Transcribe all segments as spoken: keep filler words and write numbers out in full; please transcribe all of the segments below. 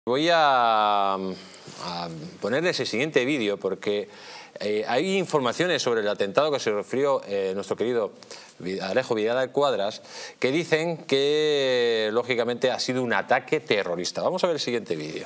Voy a, a ponerles el siguiente vídeo porque eh, hay informaciones sobre el atentado que se refirió eh, nuestro querido Alejo Vidal Cuadras que dicen que lógicamente ha sido un ataque terrorista. Vamos a ver el siguiente vídeo.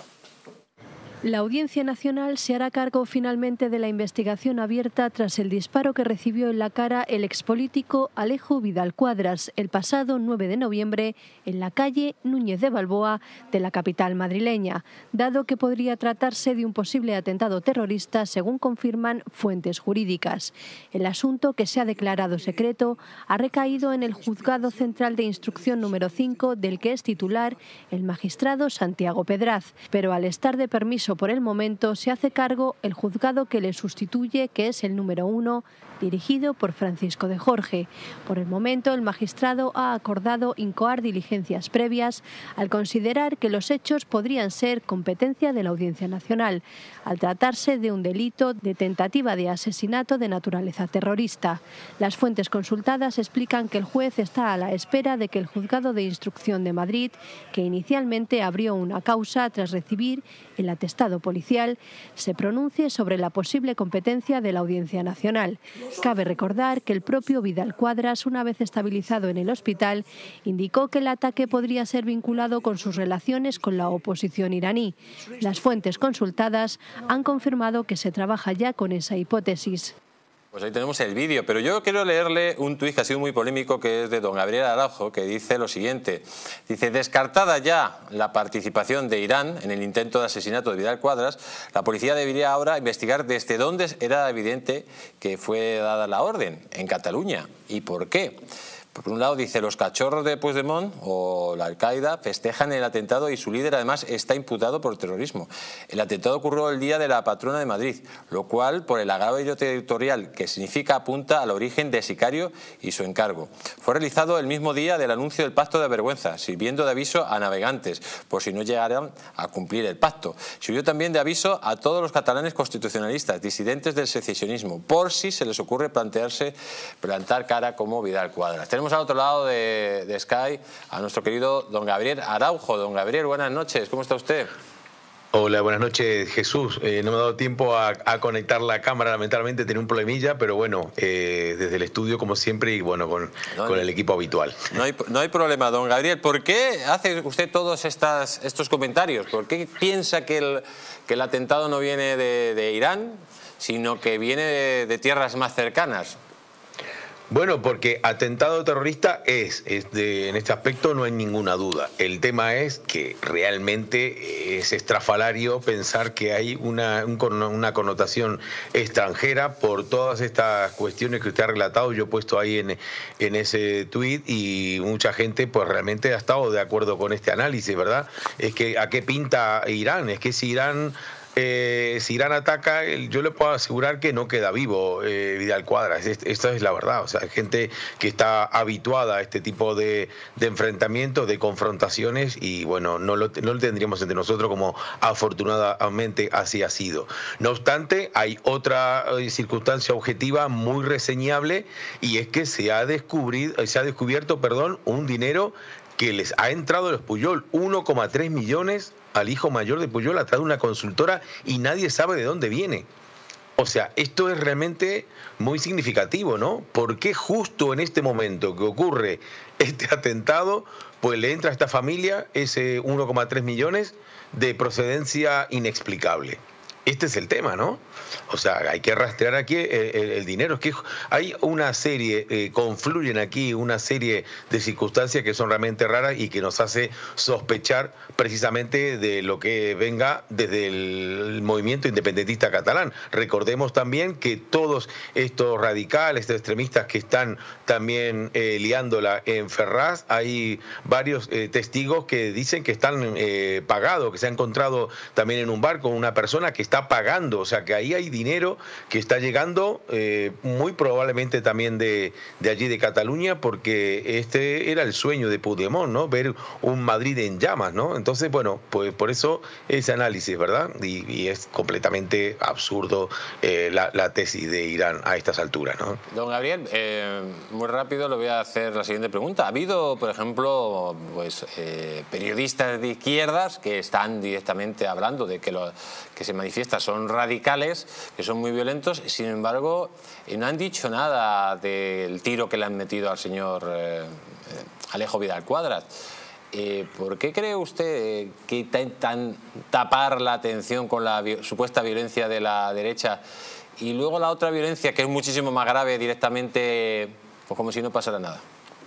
La Audiencia Nacional se hará cargo finalmente de la investigación abierta tras el disparo que recibió en la cara el expolítico Alejo Vidal Cuadras el pasado nueve de noviembre en la calle Núñez de Balboa de la capital madrileña, dado que podría tratarse de un posible atentado terrorista, según confirman fuentes jurídicas. El asunto, que se ha declarado secreto, ha recaído en el Juzgado Central de Instrucción número cinco, del que es titular el magistrado Santiago Pedraz, pero al estar de permiso por el momento se hace cargo el juzgado que le sustituye, que es el número uno, dirigido por Francisco de Jorge. Por el momento, el magistrado ha acordado incoar diligencias previas al considerar que los hechos podrían ser competencia de la Audiencia Nacional, al tratarse de un delito de tentativa de asesinato de naturaleza terrorista. Las fuentes consultadas explican que el juez está a la espera de que el Juzgado de Instrucción de Madrid, que inicialmente abrió una causa tras recibir el atestado policial, se pronuncie sobre la posible competencia de la Audiencia Nacional. Cabe recordar que el propio Vidal Cuadras, una vez estabilizado en el hospital, indicó que el ataque podría ser vinculado con sus relaciones con la oposición iraní. Las fuentes consultadas han confirmado que se trabaja ya con esa hipótesis. Pues ahí tenemos el vídeo, pero yo quiero leerle un tuit que ha sido muy polémico, que es de don Gabriel Araujo, que dice lo siguiente. Dice: descartada ya la participación de Irán en el intento de asesinato de Vidal Cuadras, la policía debería ahora investigar desde dónde era evidente que fue dada la orden, en Cataluña, y por qué. Por un lado dice: los cachorros de Puigdemont o la Al-Qaeda festejan el atentado y su líder además está imputado por terrorismo. El atentado ocurrió el día de la patrona de Madrid, lo cual, por el agravio territorial que significa, apunta al origen de sicario y su encargo. Fue realizado el mismo día del anuncio del pacto de vergüenza, sirviendo de aviso a navegantes por si no llegaran a cumplir el pacto. Sirvió también de aviso a todos los catalanes constitucionalistas, disidentes del secesionismo, por si se les ocurre plantearse plantar cara como Vidal Cuadras. Tenemos al otro lado de, de Sky a nuestro querido don Gabriel Araujo. Don Gabriel, buenas noches, ¿cómo está usted? Hola, buenas noches, Jesús. Eh, no me ha dado tiempo a, a conectar la cámara, lamentablemente tenía un problemilla, pero bueno, eh, desde el estudio como siempre y bueno, con, no, con el equipo habitual. No hay, no hay problema, don Gabriel. ¿Por qué hace usted todos estas, estos comentarios? ¿Por qué piensa que el, que el atentado no viene de, de Irán, sino que viene de, de tierras más cercanas? Bueno, porque atentado terrorista es, es de, en este aspecto no hay ninguna duda. El tema es que realmente es estrafalario pensar que hay una, un, una connotación extranjera por todas estas cuestiones que usted ha relatado. Yo he puesto ahí en, en ese tuit y mucha gente pues realmente ha estado de acuerdo con este análisis, ¿verdad? Es que ¿a qué pinta Irán? Es que si Irán... Eh, si Irán ataca, yo le puedo asegurar que no queda vivo eh, Vidal Cuadras. Esta es la verdad. O sea, hay gente que está habituada a este tipo de, de enfrentamientos, de confrontaciones, y bueno, no lo, no lo tendríamos entre nosotros, como afortunadamente así ha sido. No obstante, hay otra eh, circunstancia objetiva muy reseñable, y es que se ha descubrido, se ha descubierto, perdón, un dinero que les ha entrado a los Pujol, uno coma tres millones al hijo mayor de Pujol a través de una consultora, y nadie sabe de dónde viene. O sea, esto es realmente muy significativo, ¿no? ¿Por qué justo en este momento que ocurre este atentado, pues le entra a esta familia ese uno coma tres millones de procedencia inexplicable? Este es el tema, ¿no? O sea, hay que rastrear aquí el, el, el dinero. Es que hay una serie, eh, confluyen aquí una serie de circunstancias que son realmente raras y que nos hace sospechar precisamente de lo que venga desde el movimiento independentista catalán. Recordemos también que todos estos radicales, estos extremistas que están también eh, liándola en Ferraz, hay varios eh, testigos que dicen que están eh, pagados, que se ha encontrado también en un barco una persona que está está pagando, o sea que ahí hay dinero que está llegando eh, muy probablemente también de, de allí de Cataluña, porque este era el sueño de Puigdemont, ¿no? Ver un Madrid en llamas, ¿no? Entonces, bueno, pues por eso ese análisis, ¿verdad? Y, y es completamente absurdo eh, la, la tesis de Irán a estas alturas, ¿no? Don Gabriel, eh, muy rápido le voy a hacer la siguiente pregunta. ¿Ha habido, por ejemplo, pues eh, periodistas de izquierdas que están directamente hablando de que los que se manifiestan son radicales, que son muy violentos, sin embargo, eh, no han dicho nada del tiro que le han metido al señor eh, Alejo Vidal Quadras? Eh, ¿Por qué cree usted que intentan tapar la atención con la vi- supuesta violencia de la derecha y luego la otra violencia, que es muchísimo más grave, directamente, pues como si no pasara nada?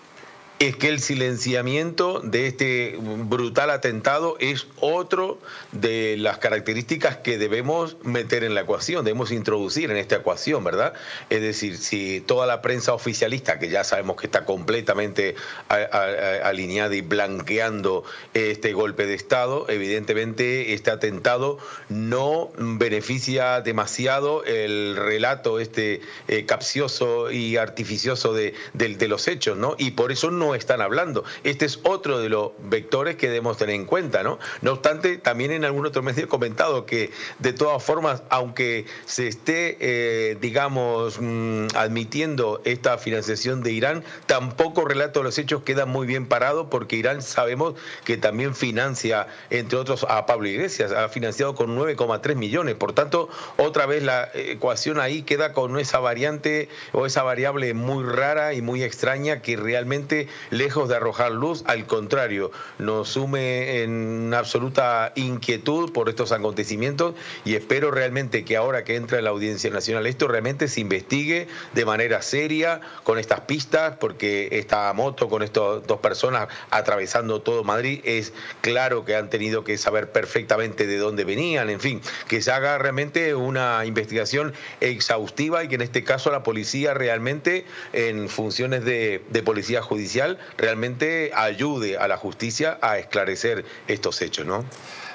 Es que el silenciamiento de este brutal atentado es otro de las características que debemos meter en la ecuación, debemos introducir en esta ecuación, ¿verdad? Es decir, si toda la prensa oficialista, que ya sabemos que está completamente a, a, a, alineada y blanqueando este golpe de Estado, evidentemente este atentado no beneficia demasiado el relato este eh, capcioso y artificioso de, de, de los hechos, ¿no? Y por eso no están hablando. Este es otro de los vectores que debemos tener en cuenta, ¿no? No obstante, también en algún otro medio he comentado que de todas formas, aunque se esté, eh, digamos, mmm, admitiendo esta financiación de Irán, tampoco el relato de los hechos queda muy bien parado, porque Irán sabemos que también financia, entre otros, a Pablo Iglesias, ha financiado con nueve coma tres millones. Por tanto, otra vez la ecuación ahí queda con esa variante o esa variable muy rara y muy extraña que realmente, lejos de arrojar luz, al contrario, nos sume en absoluta inquietud por estos acontecimientos, y espero realmente que ahora que entra en la Audiencia Nacional esto realmente se investigue de manera seria con estas pistas, porque esta moto con estas dos personas atravesando todo Madrid, es claro que han tenido que saber perfectamente de dónde venían, en fin, que se haga realmente una investigación exhaustiva y que en este caso la policía realmente, en funciones de, de policía judicial, realmente ayude a la justicia a esclarecer estos hechos, ¿no?